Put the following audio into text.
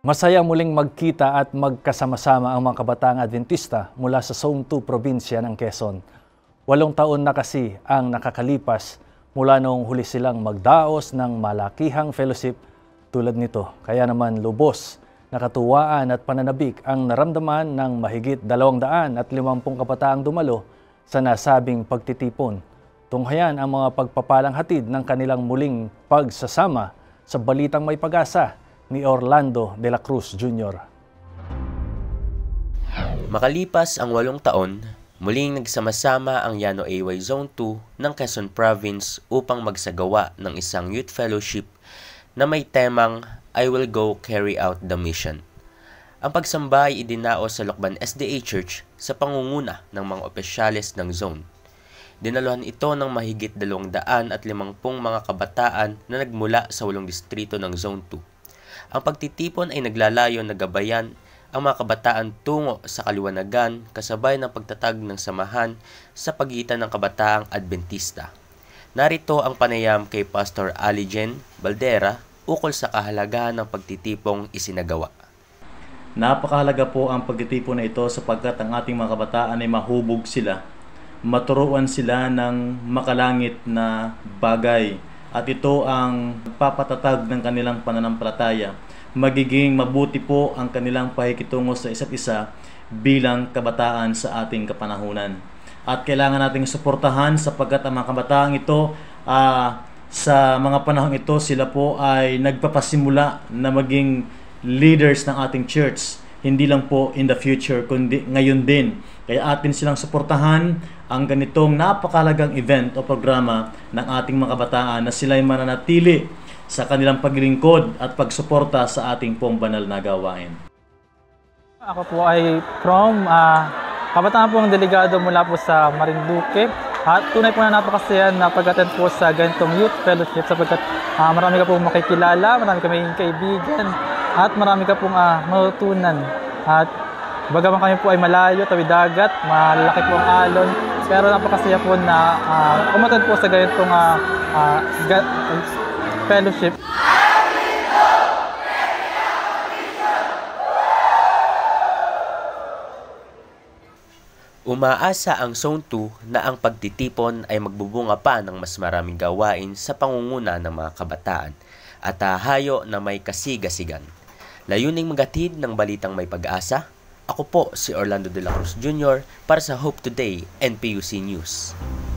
Masaya muling magkita at magkasama-sama ang mga kabataang Adventista mula sa Zone 2 probinsya ng Quezon. 8 taon na kasi ang nakakalipas mula noong huli silang magdaos ng malakihang fellowship tulad nito. Kaya naman lubos, nakatuwaan at pananabik ang naramdaman ng mahigit 250 kabataang dumalo sa nasabing pagtitipon. Tunghayan ang mga pagpapalang hatid ng kanilang muling pagsasama sa Balitang May Pag-asa ni Orlando de la Cruz Jr. Makalipas ang 8 taon, muling nagsama-sama ang Llano AY Zone 2 ng Quezon Province upang magsagawa ng isang youth fellowship na may temang I Will Go Carry Out the Mission. Ang pagsamba ay idinaos sa Lokban SDA Church sa pangunguna ng mga opisyales ng zone. Dinaluhan ito ng mahigit 250 mga kabataan na nagmula sa 8 distrito ng Zone 2. Ang pagtitipon ay naglalayon na gabayan ang mga kabataan tungo sa kaliwanagan kasabay ng pagtatag ng samahan sa pagitan ng kabataang Adventista. Narito ang panayam kay Pastor Alijen Baldera ukol sa kahalagahan ng pagtitipong isinagawa. Napakahalaga po ang pagtitipon na ito sapagkat ang ating mga kabataan ay mahubog sila, maturuan sila ng makalangit na bagay. At ito ang papatatag ng kanilang pananampalataya. Magiging mabuti po ang kanilang pakikitungo sa isa't isa bilang kabataan sa ating kapanahunan. At kailangan nating suportahan sapagkat ang mga kabataang ito, sa mga panahong ito, sila po ay nagpapasimula na maging leaders ng ating church. Hindi lang po in the future, kundi ngayon din. Kaya atin silang suportahan ang ganitong napakalagang event o programa ng ating mga kabataan na sila'y mananatili sa kanilang paglingkod at pagsuporta sa ating pong banal na gawain. Ako po ay from kabataan pong delegado mula po sa Marinduque. At tunay po na napakasaya na pag-attend po sa ganitong youth fellowship sapagkat marami ka pong makikilala, marami ka maging kaibigan, at marami ka pong matutunan. At bagaman kami po ay malayo, tawid dagat, malaki po ang alon, pero napakasaya po na umattend po sa ganitong fellowship. Umaasa ang Zone 2 na ang pagtitipon ay magbubunga pa ng mas maraming gawain sa pangunguna ng mga kabataan at hahayo na may kasigasigan. Layuning magatid ng Balitang May Pag-asa, ako po si Orlando de la Cruz Jr. para sa Hope Today NPUC News.